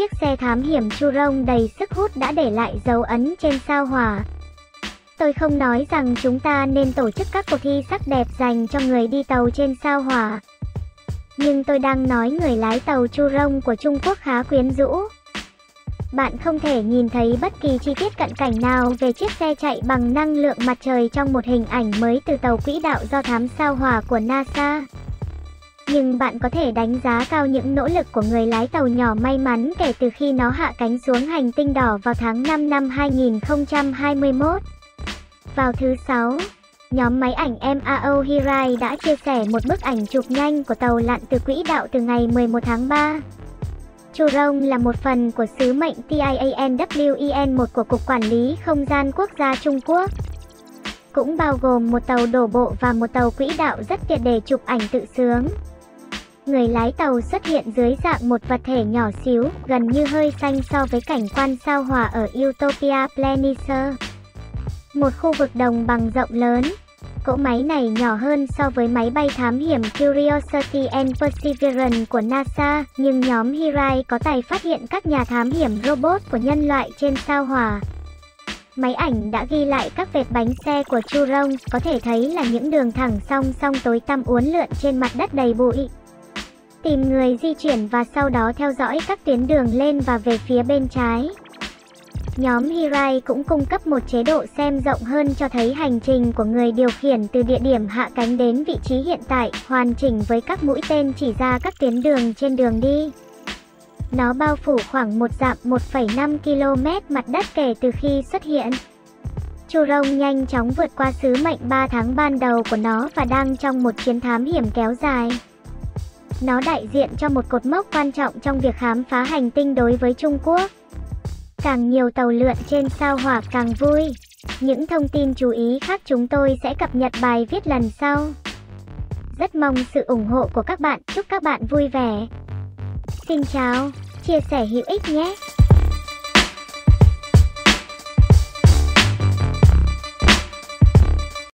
chiếc xe thám hiểm Churon đầy sức hút đã để lại dấu ấn trên sao Hỏa. Tôi không nói rằng chúng ta nên tổ chức các cuộc thi sắc đẹp dành cho người đi tàu trên sao Hỏa. Nhưng tôi đang nói người lái tàu Churon của Trung Quốc khá quyến rũ. Bạn không thể nhìn thấy bất kỳ chi tiết cận cảnh nào về chiếc xe chạy bằng năng lượng mặt trời trong một hình ảnh mới từ tàu quỹ đạo do thám sao Hỏa của NASA. Nhưng bạn có thể đánh giá cao những nỗ lực của người lái tàu nhỏ may mắn kể từ khi nó hạ cánh xuống hành tinh đỏ vào tháng 5 năm 2021. Vào thứ Sáu, nhóm máy ảnh MAO Hirai đã chia sẻ một bức ảnh chụp nhanh của tàu lặn từ quỹ đạo từ ngày 11 tháng 3. Churon là một phần của sứ mệnh TIANWEN-1 của Cục Quản lý Không gian Quốc gia Trung Quốc. Cũng bao gồm một tàu đổ bộ và một tàu quỹ đạo rất tiện để chụp ảnh tự sướng. Người lái tàu xuất hiện dưới dạng một vật thể nhỏ xíu, gần như hơi xanh so với cảnh quan sao Hỏa ở Utopia Planitia. Một khu vực đồng bằng rộng lớn. Cỗ máy này nhỏ hơn so với máy bay thám hiểm Curiosity and Perseverance của NASA, nhưng nhóm Hirai có tài phát hiện các nhà thám hiểm robot của nhân loại trên sao Hỏa. Máy ảnh đã ghi lại các vệt bánh xe của Churon, có thể thấy là những đường thẳng song song tối tăm uốn lượn trên mặt đất đầy bụi. Tìm người di chuyển và sau đó theo dõi các tuyến đường lên và về phía bên trái. Nhóm Hirai cũng cung cấp một chế độ xem rộng hơn cho thấy hành trình của người điều khiển từ địa điểm hạ cánh đến vị trí hiện tại, hoàn chỉnh với các mũi tên chỉ ra các tuyến đường trên đường đi. Nó bao phủ khoảng một dặm 1,5 km mặt đất kể từ khi xuất hiện. Churon nhanh chóng vượt qua sứ mệnh 3 tháng ban đầu của nó và đang trong một chuyến thám hiểm kéo dài. Nó đại diện cho một cột mốc quan trọng trong việc khám phá hành tinh đối với Trung Quốc. Càng nhiều tàu lượn trên sao Hỏa càng vui. Những thông tin chú ý khác chúng tôi sẽ cập nhật bài viết lần sau. Rất mong sự ủng hộ của các bạn, chúc các bạn vui vẻ. Xin chào, chia sẻ hữu ích nhé!